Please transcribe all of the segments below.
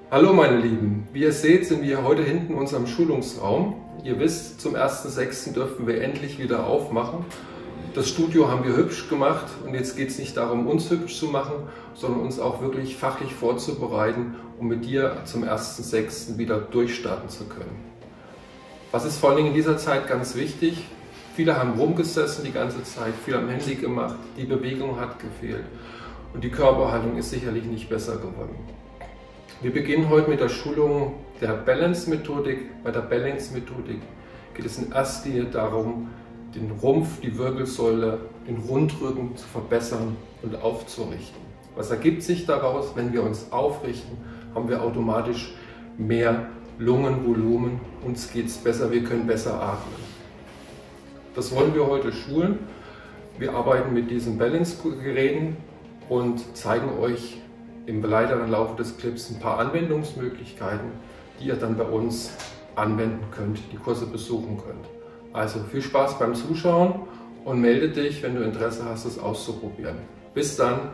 Hallo meine Lieben, wie ihr seht, sind wir heute hinten in unserem Schulungsraum. Ihr wisst, zum 1.6. dürfen wir endlich wieder aufmachen. Das Studio haben wir hübsch gemacht und jetzt geht es nicht darum, uns hübsch zu machen, sondern uns auch wirklich fachlich vorzubereiten, um mit dir zum 1.6. wieder durchstarten zu können. Was ist vor allem in dieser Zeit ganz wichtig? Viele haben rumgesessen die ganze Zeit, viele haben Handy gemacht, die Bewegung hat gefehlt und die Körperhaltung ist sicherlich nicht besser geworden. Wir beginnen heute mit der Schulung der Balance-Methodik. Bei der Balance-Methodik geht es in erster Linie darum, den Rumpf, die Wirbelsäule, den Rundrücken zu verbessern und aufzurichten. Was ergibt sich daraus? Wenn wir uns aufrichten, haben wir automatisch mehr Lungenvolumen, uns geht es besser, wir können besser atmen. Das wollen wir heute schulen. Wir arbeiten mit diesen Balance-Geräten und zeigen euch im weiteren Laufe des Clips ein paar Anwendungsmöglichkeiten, die ihr dann bei uns anwenden könnt, die Kurse besuchen könnt. Also viel Spaß beim Zuschauen und melde dich, wenn du Interesse hast, es auszuprobieren. Bis dann!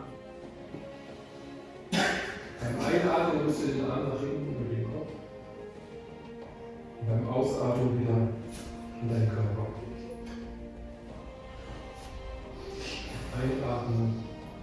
Beim Einatmen musst du den Arm nach hinten über den Kopf und beim Ausatmen wieder in deinen Körper. Einatmen.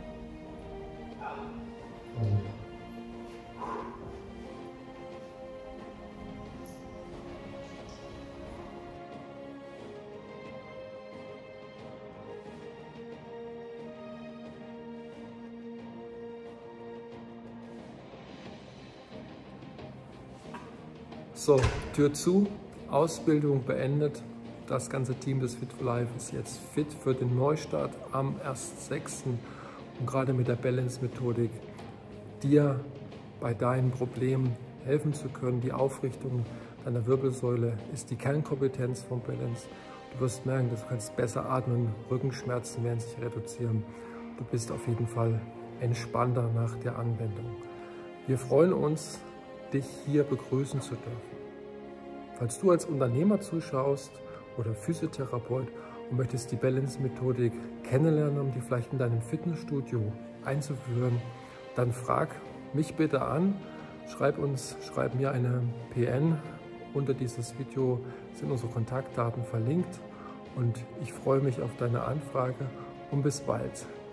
So, Tür zu, Ausbildung beendet. Das ganze Team des Fit for Life ist jetzt fit für den Neustart am 1.6. und gerade mit der Balance-Methodik dir bei deinen Problemen helfen zu können. Die Aufrichtung deiner Wirbelsäule ist die Kernkompetenz von Balance. Du wirst merken, dass du kannst besser atmen, Rückenschmerzen werden sich reduzieren. Du bist auf jeden Fall entspannter nach der Anwendung. Wir freuen uns, dich hier begrüßen zu dürfen. Falls du als Unternehmer zuschaust oder Physiotherapeut und möchtest die Balance-Methodik kennenlernen, um die vielleicht in deinem Fitnessstudio einzuführen, dann frag mich bitte an, schreib mir eine PN. Unter dieses Video sind unsere Kontaktdaten verlinkt und ich freue mich auf deine Anfrage und bis bald.